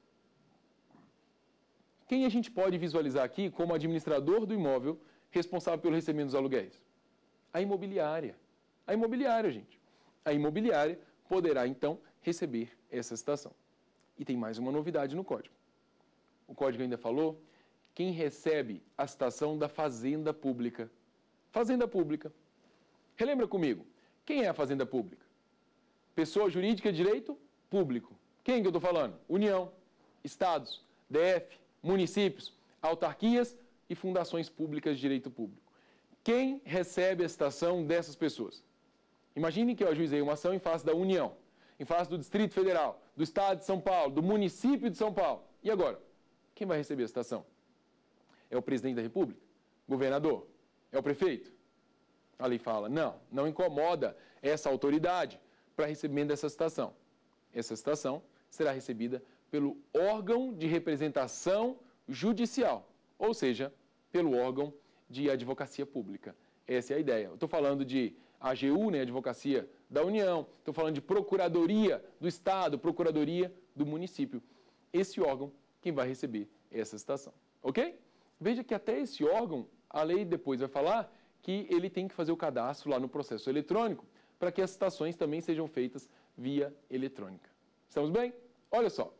S2: Quem a gente pode visualizar aqui como administrador do imóvel responsável pelo recebimento dos aluguéis? A imobiliária. A imobiliária, gente. A imobiliária poderá, então, receber essa citação. E tem mais uma novidade no código. O código ainda falou quem recebe a citação da fazenda pública. Fazenda pública. Relembra comigo, quem é a fazenda pública? Pessoa jurídica de direito público. Quem que eu estou falando? União, estados, D F, municípios, autarquias e fundações públicas de direito público. Quem recebe a citação dessas pessoas? Imagine que eu ajuizei uma ação em face da União, em face do Distrito Federal, do Estado de São Paulo, do município de São Paulo. E agora? Quem vai receber a citação? É o presidente da República? Governador? É o prefeito? A lei fala, não, não incomoda essa autoridade para recebimento dessa citação. Essa citação será recebida pelo órgão de representação judicial, ou seja, pelo órgão de advocacia pública. Essa é a ideia. Eu estou falando de A G U, né, Advocacia da União, estou falando de Procuradoria do Estado, Procuradoria do município. Esse órgão quem vai receber essa citação, ok? Veja que até esse órgão, a lei depois vai falar que ele tem que fazer o cadastro lá no processo eletrônico para que as citações também sejam feitas via eletrônica. Estamos bem? Olha só.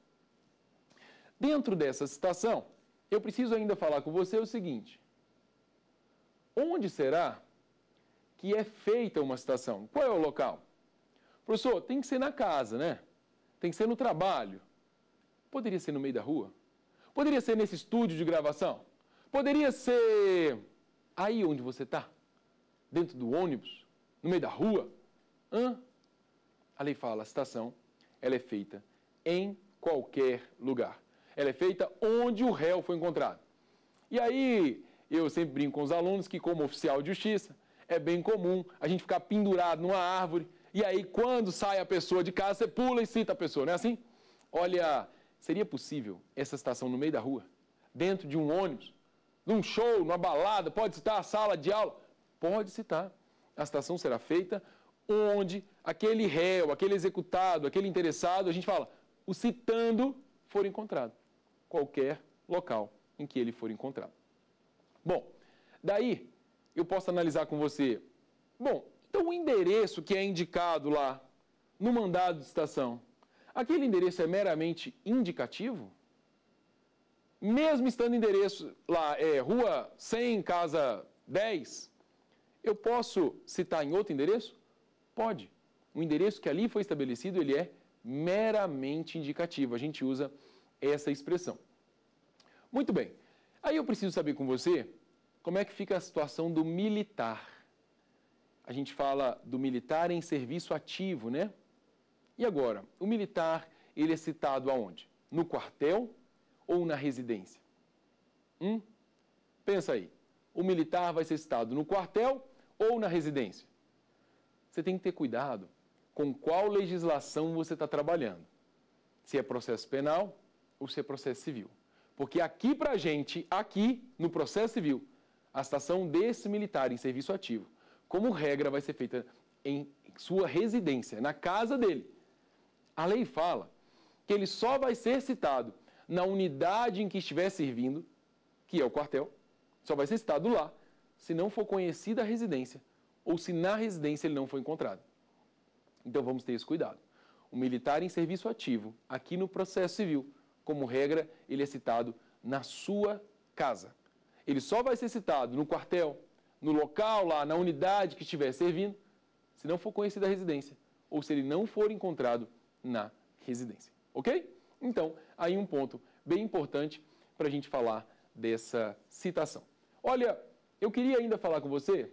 S2: Dentro dessa citação, eu preciso ainda falar com você o seguinte. Onde será que é feita uma citação? Qual é o local? Professor, tem que ser na casa, né? Tem que ser no trabalho. Poderia ser no meio da rua? Poderia ser nesse estúdio de gravação? Poderia ser aí onde você está? Dentro do ônibus? No meio da rua? Hã? A lei fala, a citação, ela é feita em qualquer lugar. Ela é feita onde o réu foi encontrado. E aí, eu sempre brinco com os alunos que, como oficial de justiça, é bem comum a gente ficar pendurado numa árvore e aí, quando sai a pessoa de casa, você pula e cita a pessoa, não é assim? Olha, seria possível essa citação no meio da rua, dentro de um ônibus, num show, numa balada, pode citar a sala de aula? Pode citar. A citação será feita onde aquele réu, aquele executado, aquele interessado, a gente fala, o citando for encontrado. Qualquer local em que ele for encontrado. Bom, daí eu posso analisar com você, bom, então o endereço que é indicado lá no mandado de citação, aquele endereço é meramente indicativo? Mesmo estando endereço lá, é rua cem, casa dez, eu posso citar em outro endereço? Pode. O endereço que ali foi estabelecido, ele é meramente indicativo. A gente usa essa expressão. Muito bem. Aí eu preciso saber com você como é que fica a situação do militar. A gente fala do militar em serviço ativo, né? E agora, o militar, ele é citado aonde? No quartel ou na residência? Hum? Pensa aí. O militar vai ser citado no quartel ou na residência? Você tem que ter cuidado com qual legislação você está trabalhando. Se é processo penal ou se é processo civil. Porque aqui pra gente, aqui no processo civil, a citação desse militar em serviço ativo, como regra, vai ser feita em sua residência, na casa dele. A lei fala que ele só vai ser citado na unidade em que estiver servindo, que é o quartel, só vai ser citado lá, se não for conhecida a residência ou se na residência ele não for encontrado. Então vamos ter esse cuidado. O militar em serviço ativo, aqui no processo civil, como regra, ele é citado na sua casa. Ele só vai ser citado no quartel, no local lá, na unidade que estiver servindo, se não for conhecida a residência ou se ele não for encontrado na residência. Ok? Então, aí um ponto bem importante para a gente falar dessa citação. Olha, eu queria ainda falar com você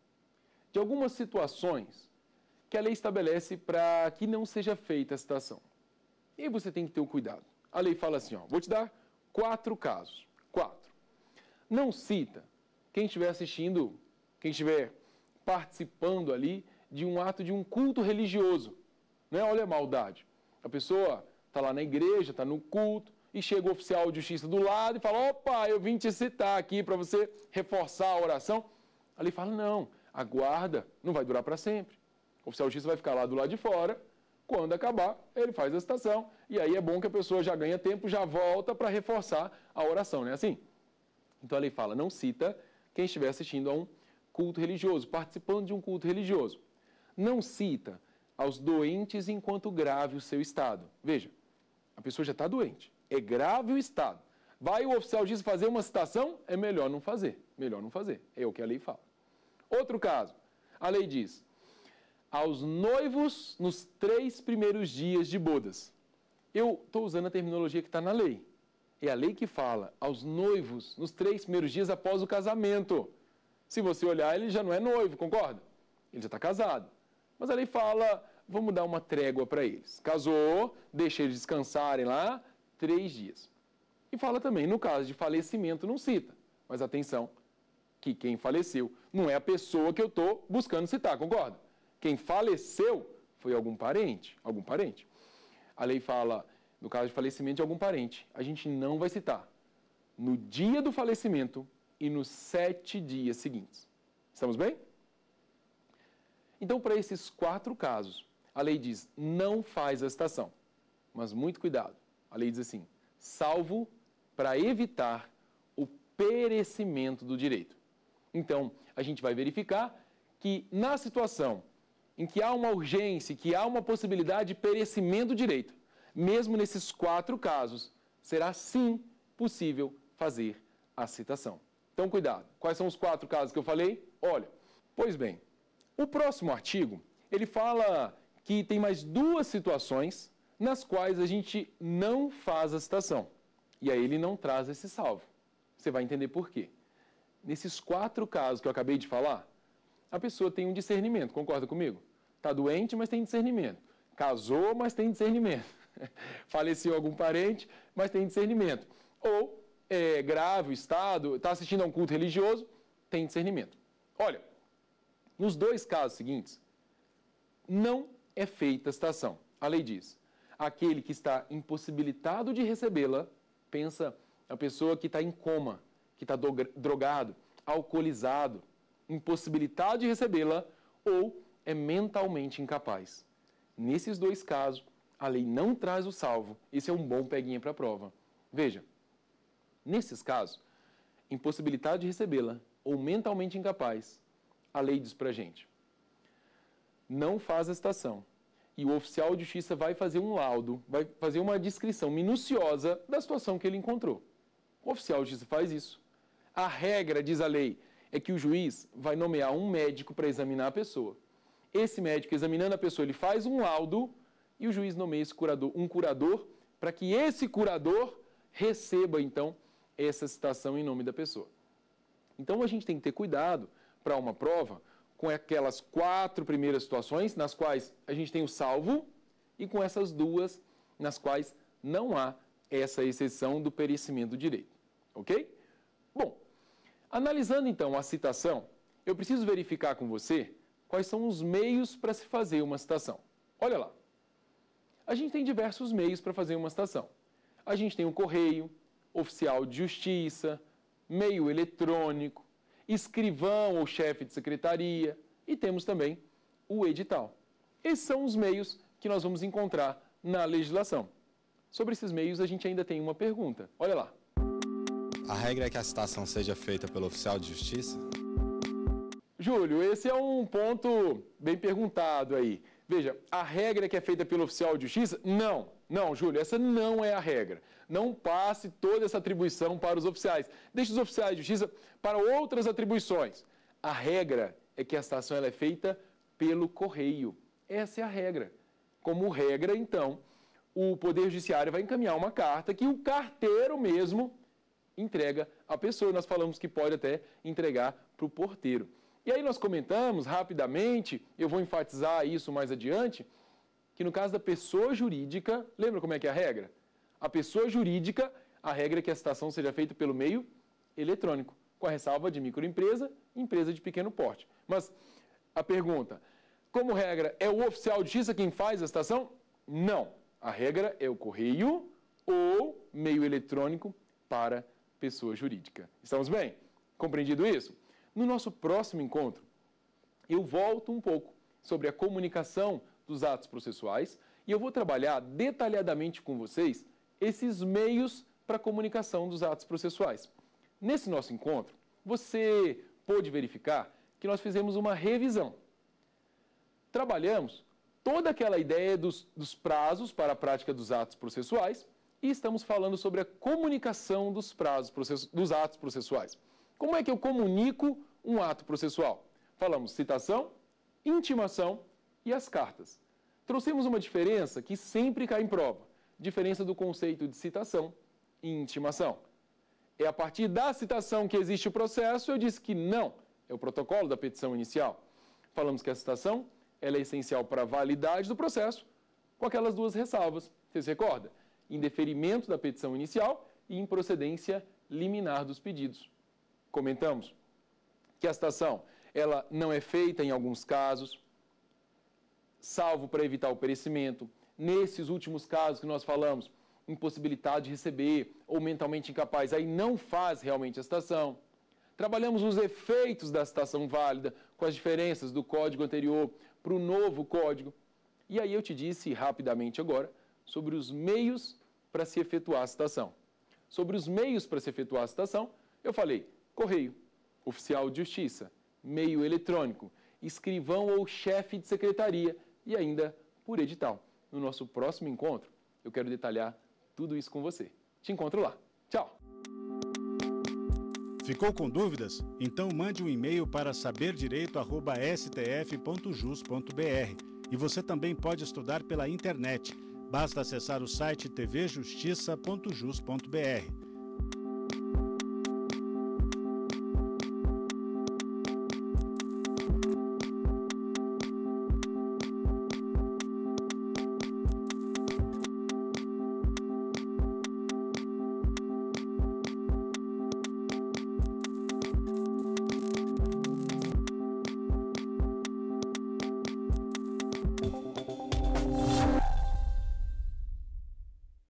S2: de algumas situações que a lei estabelece para que não seja feita a citação. E aí você tem que ter o cuidado. A lei fala assim, ó, vou te dar quatro casos. Quatro. Não cita quem estiver assistindo, quem estiver participando ali de um ato de um culto religioso. Né? Olha a maldade. A pessoa está lá na igreja, está no culto, e chega o oficial de justiça do lado e fala, opa, eu vim te citar aqui para você reforçar a oração. A lei fala, não, a guarda não vai durar para sempre. O oficial de justiça vai ficar lá do lado de fora, quando acabar, ele faz a citação, e aí é bom que a pessoa já ganha tempo, já volta para reforçar a oração, não é assim? Então a lei fala, não cita quem estiver assistindo a um culto religioso, participando de um culto religioso. Não cita aos doentes enquanto grave o seu estado. Veja, a pessoa já está doente, é grave o estado. Vai o oficial de justiça fazer uma citação? É melhor não fazer, melhor não fazer, é o que a lei fala. Outro caso, a lei diz, aos noivos nos três primeiros dias de bodas. Eu estou usando a terminologia que está na lei. É a lei que fala aos noivos nos três primeiros dias após o casamento. Se você olhar, ele já não é noivo, concorda? Ele já está casado. Mas a lei fala, vamos dar uma trégua para eles. Casou, deixa eles descansarem lá três dias. E fala também, no caso de falecimento, não cita. Mas atenção, que quem faleceu não é a pessoa que eu estou buscando citar, concorda? Quem faleceu foi algum parente, algum parente. A lei fala, no caso de falecimento de algum parente, a gente não vai citar no dia do falecimento e nos sete dias seguintes. Estamos bem? Então, para esses quatro casos, a lei diz, não faz a citação. Mas muito cuidado. A lei diz assim, salvo para evitar o perecimento do direito. Então, a gente vai verificar que na situação em que há uma urgência, que há uma possibilidade de perecimento do direito, mesmo nesses quatro casos, será sim possível fazer a citação. Então, cuidado. Quais são os quatro casos que eu falei? Olha, pois bem, o próximo artigo, ele fala que tem mais duas situações nas quais a gente não faz a citação. E aí ele não traz esse salvo. Você vai entender por quê. Nesses quatro casos que eu acabei de falar, a pessoa tem um discernimento, concorda comigo? Está doente, mas tem discernimento. Casou, mas tem discernimento. Faleceu algum parente, mas tem discernimento. Ou é grave o estado, está assistindo a um culto religioso, tem discernimento. Olha, nos dois casos seguintes, não é feita a citação. A lei diz, aquele que está impossibilitado de recebê-la, pensa a pessoa que está em coma, que está drogado, alcoolizado, impossibilitado de recebê-la ou é mentalmente incapaz. Nesses dois casos, a lei não traz o salvo. Esse é um bom peguinha para a prova. Veja, nesses casos, impossibilitado de recebê-la ou mentalmente incapaz, a lei diz para a gente, não faz a citação. E o oficial de justiça vai fazer um laudo, vai fazer uma descrição minuciosa da situação que ele encontrou. O oficial de justiça faz isso. A regra, diz a lei, é que o juiz vai nomear um médico para examinar a pessoa. Esse médico, examinando a pessoa, ele faz um laudo e o juiz nomeia esse curador, um curador para que esse curador receba, então, essa citação em nome da pessoa. Então, a gente tem que ter cuidado para uma prova com aquelas quatro primeiras situações nas quais a gente tem o salvo e com essas duas nas quais não há essa exceção do perecimento do direito. Ok? Bom, analisando então a citação, eu preciso verificar com você quais são os meios para se fazer uma citação. Olha lá. A gente tem diversos meios para fazer uma citação. A gente tem o correio, oficial de justiça, meio eletrônico, escrivão ou chefe de secretaria e temos também o edital. Esses são os meios que nós vamos encontrar na legislação. Sobre esses meios a gente ainda tem uma pergunta. Olha lá.
S5: A regra é que a citação seja feita pelo oficial de justiça?
S2: Júlio, esse é um ponto bem perguntado aí. Veja, a regra que é feita pelo oficial de justiça? Não, não, Júlio, essa não é a regra. Não passe toda essa atribuição para os oficiais. Deixe os oficiais de justiça para outras atribuições. A regra é que a citação ela é feita pelo correio. Essa é a regra. Como regra, então, o Poder Judiciário vai encaminhar uma carta que o carteiro mesmo entrega à pessoa. Nós falamos que pode até entregar para o porteiro. E aí nós comentamos rapidamente, eu vou enfatizar isso mais adiante, que no caso da pessoa jurídica, lembra como é que é a regra? A pessoa jurídica, a regra é que a citação seja feita pelo meio eletrônico, com a ressalva de microempresa e empresa de pequeno porte. Mas a pergunta, como regra, é o oficial de justiça quem faz a citação? Não. A regra é o correio ou meio eletrônico para pessoa jurídica. Estamos bem? Compreendido isso? No nosso próximo encontro, eu volto um pouco sobre a comunicação dos atos processuais e eu vou trabalhar detalhadamente com vocês esses meios para a comunicação dos atos processuais. Nesse nosso encontro, você pôde verificar que nós fizemos uma revisão. Trabalhamos toda aquela ideia dos, dos prazos para a prática dos atos processuais e estamos falando sobre a comunicação dos prazos process... dos atos processuais. Como é que eu comunico um ato processual? Falamos citação, intimação e as cartas. Trouxemos uma diferença que sempre cai em prova. Diferença do conceito de citação e intimação. É a partir da citação que existe o processo, eu disse que não. é o protocolo da petição inicial. Falamos que a citação ela é essencial para a validade do processo, com aquelas duas ressalvas. Você se recorda? Indeferimento da petição inicial e improcedência liminar dos pedidos. Comentamos que a citação ela não é feita em alguns casos, salvo para evitar o perecimento. Nesses últimos casos que nós falamos, impossibilidade de receber ou mentalmente incapaz, aí não faz realmente a citação. Trabalhamos os efeitos da citação válida, com as diferenças do código anterior para o novo código. E aí eu te disse rapidamente agora sobre os meios para se efetuar a citação. Sobre os meios para se efetuar a citação, eu falei correio, oficial de justiça, meio eletrônico, escrivão ou chefe de secretaria e ainda por edital. No nosso próximo encontro, eu quero detalhar tudo isso com você. Te encontro lá. Tchau!
S1: Ficou com dúvidas? Então mande um e-mail para saber direito arroba s t f ponto jus ponto b r. E você também pode estudar pela internet. Basta acessar o site t v justiça ponto jus ponto b r.